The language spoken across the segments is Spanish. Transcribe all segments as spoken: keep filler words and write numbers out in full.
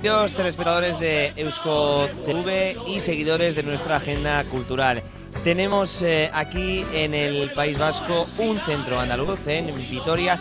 Queridos telespectadores de Eusko T V y seguidores de nuestra agenda cultural, tenemos eh, aquí en el País Vasco un centro andaluz en Vitoria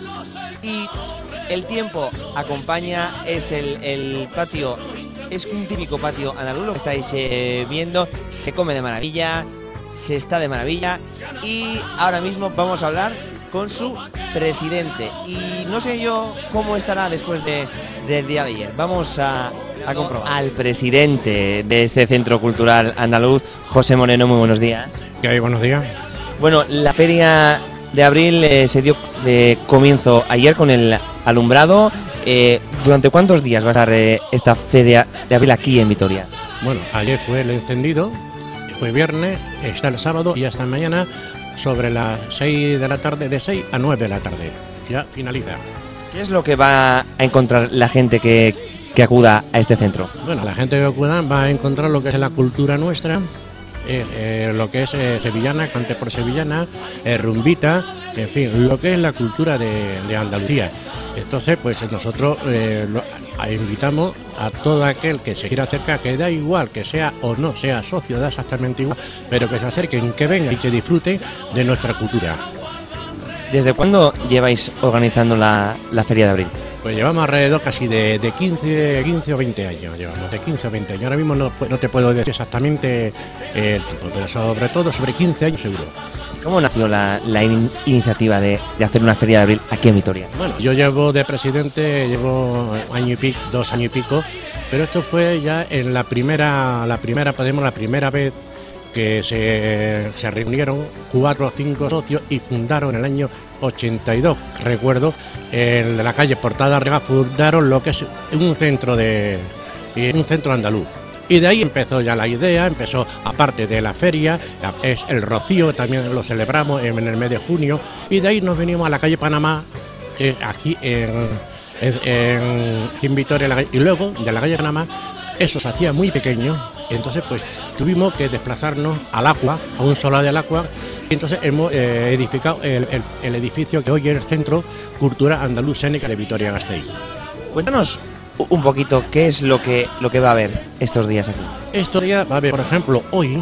y el tiempo acompaña, es el, el patio, es un típico patio andaluz, lo que estáis eh, viendo, se come de maravilla, se está de maravilla y ahora mismo vamos a hablar con su presidente y no sé yo cómo estará después de, del día de ayer. Vamos a, a comprobar. Al presidente de este Centro Cultural Andaluz, José Moreno, muy buenos días. ¿Qué hay? Buenos días. Bueno, la feria de abril eh, se dio de comienzo ayer con el alumbrado. Eh, ¿Durante cuántos días va a estar eh, esta feria de abril aquí en Vitoria? Bueno, ayer fue el encendido, fue viernes, está el sábado y hasta mañana sobre las seis de la tarde, de seis a nueve de la tarde. Ya finaliza. ¿Qué es lo que va a encontrar la gente que, que acuda a este centro? Bueno, la gente que acuda va a encontrar lo que es la cultura nuestra, eh, eh, lo que es eh, sevillana, cante por sevillana, eh, rumbita, en fin, lo que es la cultura de, de Andalucía. Entonces, pues nosotros eh, lo, a, invitamos a todo aquel que se quiera acercar, que da igual que sea o no sea socio, da exactamente igual, pero que se acerquen, que vengan y que disfruten de nuestra cultura. ¿Desde cuándo lleváis organizando la, la feria de abril? Pues llevamos alrededor casi de, de quince, quince o veinte años, llevamos de quince o veinte años. Ahora mismo no, no te puedo decir exactamente el tiempo, pero sobre todo sobre quince años seguro. ¿Cómo nació la, la in iniciativa de, de hacer una feria de abril aquí en Vitoria? Bueno, yo llevo de presidente, llevo año y pico, dos años y pico, pero esto fue ya en la primera, la primera, podemos la primera vez que se, se reunieron cuatro o cinco socios y fundaron en el año ochenta y dos, recuerdo, en la calle Portada Arriba, fundaron lo que es un centro de un centro andaluz. Y de ahí empezó ya la idea, empezó, aparte de la feria, es el Rocío, también lo celebramos en el mes de junio, y de ahí nos venimos a la calle Panamá, eh, aquí en, en, en Vitoria, y luego de la calle Panamá, eso se hacía muy pequeño, y entonces pues tuvimos que desplazarnos al Agua, a un solar del Agua, y entonces hemos eh, edificado el, el, el edificio que hoy es el Centro Cultural Andaluz Sénica de Vitoria-Gasteiz. Cuéntanos un poquito qué es lo que lo que va a haber estos días aquí. Estos días va a haber, por ejemplo, hoy,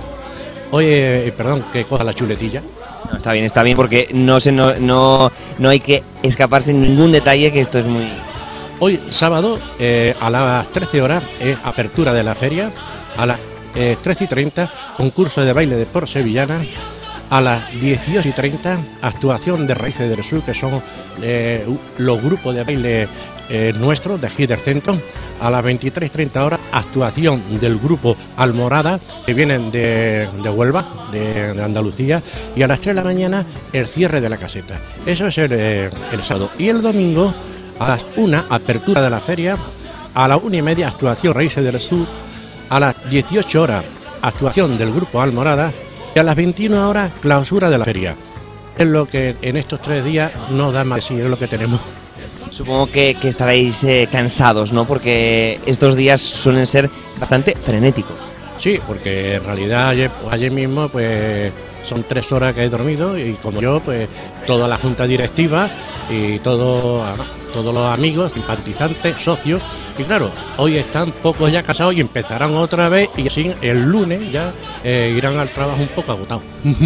hoy, eh, perdón, que coja la chuletilla. No, está bien, está bien, porque no se no, no, no hay que escaparse en ningún detalle, que esto es muy... Hoy, sábado, eh, a las trece horas, es apertura de la feria, a las eh, trece y treinta, concurso de baile de por sevillana, a las dieciocho y treinta, actuación de Raíces del Sur, que son eh, los grupos de baile eh, nuestros, de aquí del centro. A las veintitrés y treinta horas, actuación del grupo Almorada, que vienen de, de Huelva, de, de Andalucía. Y a las tres de la mañana, el cierre de la caseta. Eso es el, eh, el sábado. Y el domingo, a las una, apertura de la feria. A las una y media, actuación Raíces del Sur. A las dieciocho horas, actuación del grupo Almorada. Y a las veintiuna horas, clausura de la feria. Es lo que en estos tres días no da más, sí, es lo que tenemos. Supongo que, que estaréis eh, cansados, ¿no? Porque estos días suelen ser bastante frenéticos. Sí, porque en realidad ayer, ayer mismo pues son tres horas que he dormido y como yo, pues toda la junta directiva y todo, todos los amigos, simpatizantes, socios. Y claro, hoy están pocos ya casados y empezarán otra vez y así el lunes ya eh, irán al trabajo un poco agotados.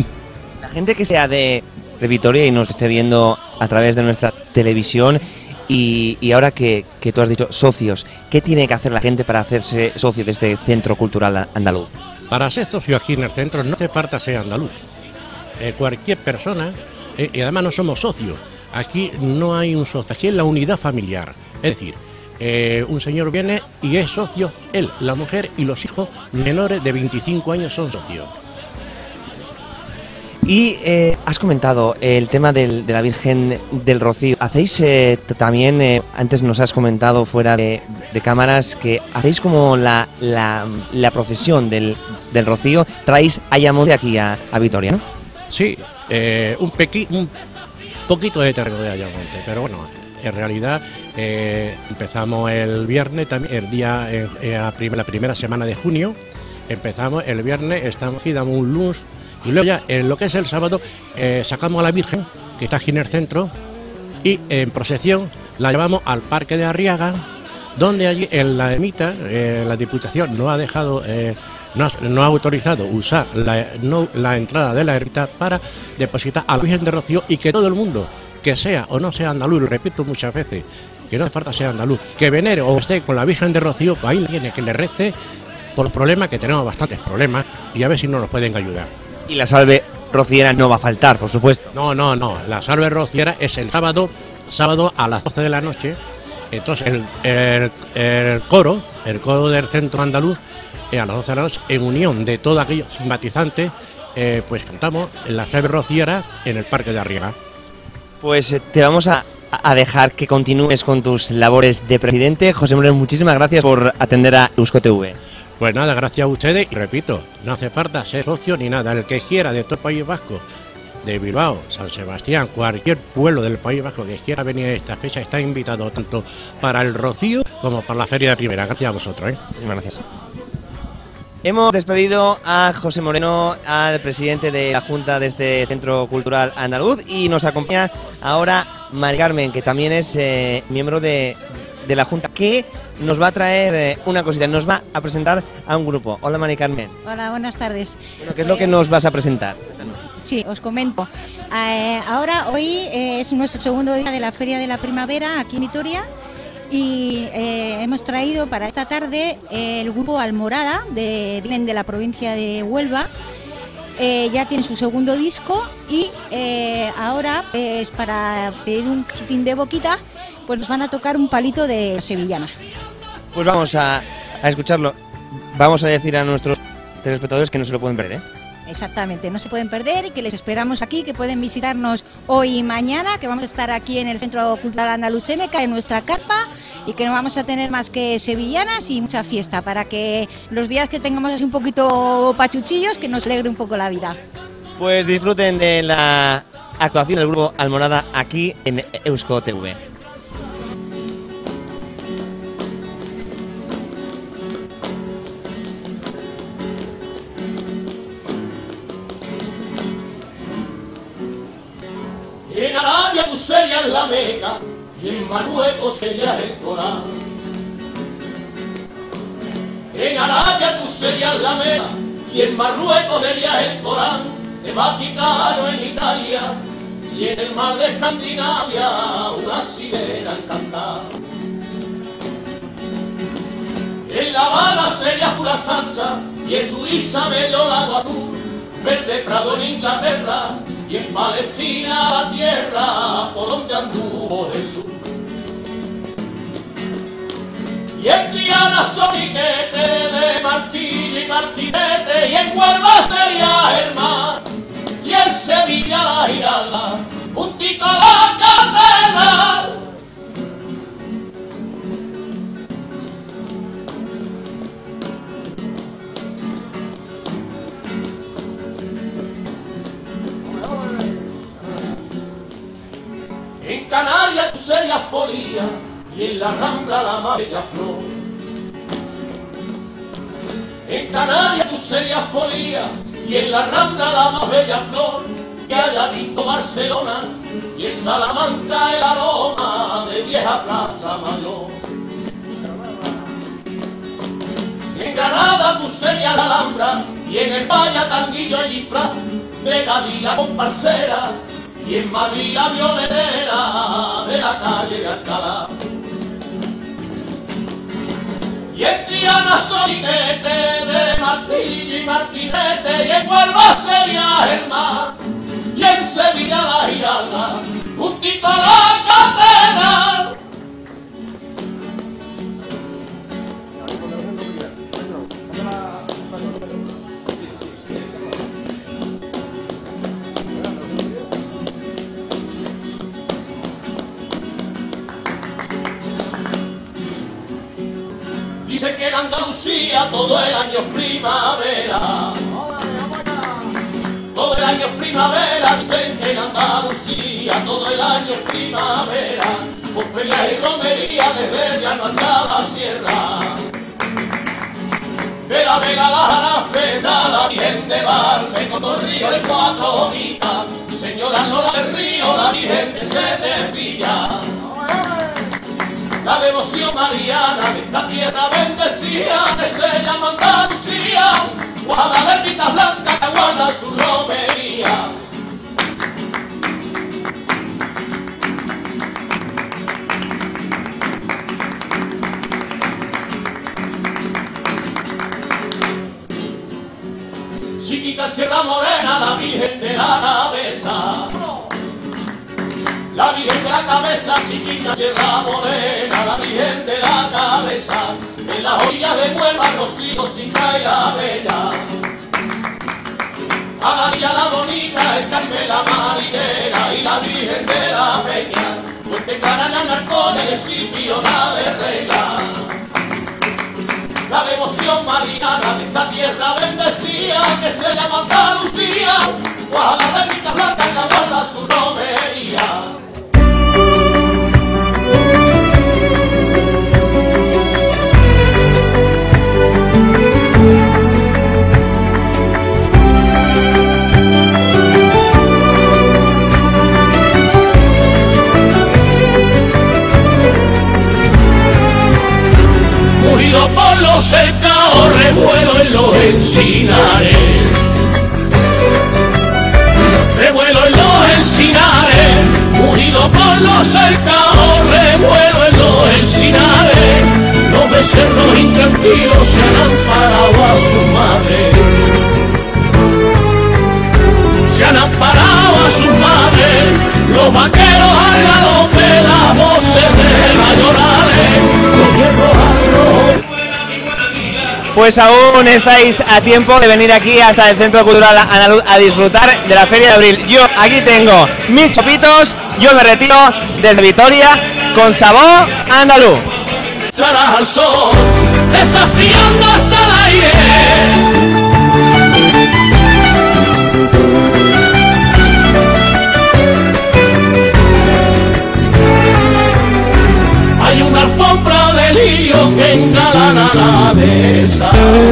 La gente que sea de, de Vitoria y nos esté viendo a través de nuestra televisión y, y ahora que, que tú has dicho socios, ¿qué tiene que hacer la gente para hacerse socio de este Centro Cultural Andaluz? Para ser socio aquí en el centro no hace falta ser andaluz. Eh, cualquier persona, eh, y además no somos socios, aquí no hay un socio, aquí es la unidad familiar, es decir, Eh, un señor viene y es socio, él, la mujer y los hijos menores de veinticinco años son socios. Y eh, has comentado el tema del, de la Virgen del Rocío. Hacéis eh, también, eh, antes nos has comentado fuera de, de cámaras, que hacéis como la, la, la procesión del, del Rocío, traéis Ayamonte aquí a, a Vitoria, ¿no? Sí, eh, un, pequi, un poquito de terreno de Ayamonte, pero bueno, en realidad eh, empezamos el viernes, también el día, eh, eh, la, prim la primera semana de junio, empezamos el viernes, estamos aquí, damos un lunes, y luego ya en lo que es el sábado eh, sacamos a la Virgen, que está aquí en el centro, y en procesión la llevamos al Parque de Arriaga, donde allí en la ermita eh, la Diputación no ha dejado, eh, no, ha, no ha autorizado usar la, no, la entrada de la ermita para depositar a la Virgen de Rocío, y que todo el mundo, que sea o no sea andaluz, lo repito muchas veces, que no hace falta ser andaluz, que venere o esté con la Virgen de Rocío, pues ahí tiene que le rece por problemas, que tenemos bastantes problemas, y a ver si no nos pueden ayudar. Y la salve rociera no va a faltar, por supuesto. No, no, no, la salve rociera es el sábado, sábado a las doce de la noche. Entonces el, el, el coro, el coro del centro andaluz, eh, a las doce de la noche, en unión de todos aquellos simpatizantes, eh, pues cantamos la salve rociera en el Parque de Arriaga. Pues eh, te vamos a, a dejar que continúes con tus labores de presidente. José Moreno, muchísimas gracias por atender a Eusko T V. Pues nada, gracias a ustedes, y repito, no hace falta ser socio ni nada. El que quiera de todo el País Vasco, de Bilbao, San Sebastián, cualquier pueblo del País Vasco que quiera venir a esta fecha, está invitado tanto para el Rocío como para la Feria de Primera. Gracias a vosotros, ¿eh? Muchísimas gracias. Hemos despedido a José Moreno, al presidente de la Junta de este Centro Cultural Andaluz, y nos acompaña ahora Mari Carmen, que también es eh, miembro de, de la Junta, que nos va a traer eh, una cosita, nos va a presentar a un grupo. Hola, Mari Carmen. Hola, buenas tardes. Bueno, ¿qué es lo que nos vas a presentar? Sí, os comento. Eh, ahora, hoy eh, es nuestro segundo día de la Feria de la Primavera aquí en Vitoria, y eh, hemos traído para esta tarde eh, el grupo Almorada, de, vienen de la provincia de Huelva. Eh, ya tiene su segundo disco, y eh, ahora, pues, para pedir un cachitín de boquita, pues nos van a tocar un palito de sevillana. Pues vamos a, a escucharlo. Vamos a decir a nuestros telespectadores que no se lo pueden perder, ¿eh? Exactamente, no se pueden perder, y que les esperamos aquí, que pueden visitarnos hoy y mañana, que vamos a estar aquí en el Centro Cultural Andaluz Seneca, en nuestra carpa, y que no vamos a tener más que sevillanas y mucha fiesta, para que los días que tengamos así un poquito pachuchillos, que nos alegre un poco la vida. Pues disfruten de la actuación del grupo Almorada aquí en Eusko T V. En Arabia tú serías la Meca, y en Marruecos serías el Corán. En Arabia tú serías la Meca, y en Marruecos serías el Corán. El Vaticano en Italia, y en el mar de Escandinavia una sirena encantada. En La Habana serías pura salsa, y en Suiza medio lago azul. Verde Prado en Inglaterra, y en Palestina la tierra por donde anduvo Jesús. Y en Triana Soniquete de Martillo y Martinete, y en Huelva sería el mar, y en Sevilla la Giralda, juntito a la catedral. En Canarias tú serías Folía, y en la Rambla la más bella flor. En Canarias tú serías Folía, y en la Rambla la más bella flor que haya visto Barcelona, y en Salamanca el aroma de vieja Plaza Mayor. En Granada tú serías la Alhambra, y en el Valle Tanguillo y Disfraz de Gadila con parcera, y en Madrid la violetera de la calle de Alcalá. Y en Triana Soniquete de Martillo y Martinete, y en Huelva sería el mar, y en Sevilla la Giralda, juntito a la catedral. Dicen que en Andalucía todo el año es primavera. Todo el año es primavera, dicen que en Andalucía todo el año es primavera. Con ferias y romería desde Llano hasta la sierra. De la Vega a la Jarafeta, la Virgen de Barbe, Cotorrío y Cuatro Bonitas. Señora Nora del Río, la Virgen que se desvilla. la devoción mariana de esta tierra bendecida que se llama Andalucía, guarda de ermitas blancas que guarda su romería. Chiquita Sierra Morena, la Virgen de la Cabeza. La Virgen de la Cabeza, chiquita Sierra Morena, la Virgen de la Cabeza. En las orillas de Huelva, Rocío, Cinca y la Bella. A María la Bonita, el Carmen la Marinera y la Virgen de la Peña. Fuerte Clara, Narcones y Piona de Regla. La devoción mariana de esta tierra bendecida que se llama Andalucía, guarda de ermitas blancas que guarda su romería. Unido por los cercados, revuelo en los encinares. Revuelo en los encinares. Unido por los cercados, revuelo en los encinares. Los becerros intranquilos se han amparado a su madre. Se han amparado a su madre. Los vaqueros al galope, las voces de mayorales. Los hierros al rojo. Pues aún estáis a tiempo de venir aquí hasta el Centro Cultural Andaluz a disfrutar de la Feria de Abril. Yo aquí tengo mis chopitos, yo me retiro desde Vitoria con sabor andaluz. Estarás al sol, desafiando hasta el aire. Hay una alfombra de lirio que engalana la dehesa,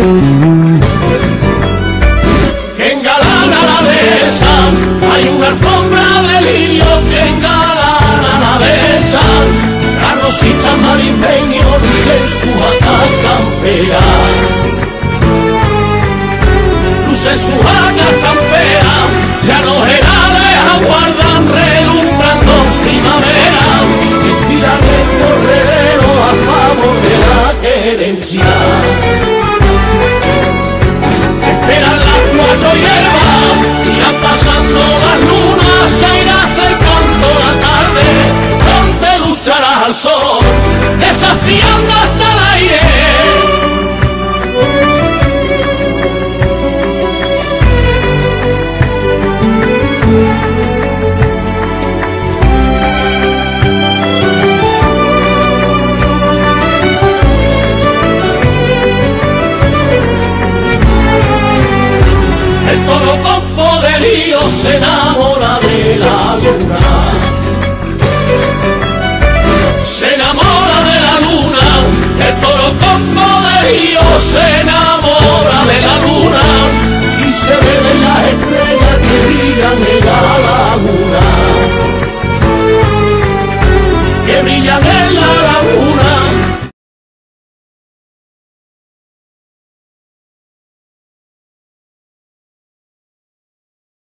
que engalana la dehesa. Hay una alfombra de lirio que engalana la dehesa. Las rositas marismeños lucen su jaca campera, lucen su jaca campera. Ya los herales aguardan relumbrando primavera. Desfilan el corredero a favor de la querencia. Esperan las cuatro hierbas, irán pasando las lunas, se irá acercando la tarde, donde lucharás al sol, desafiando hasta el aire. El toro con poderío se enamora de la luna, se enamora de la luna. El toro con poderío se enamora de la luna y se ven las estrellas que brillan en la laguna, que brillan en la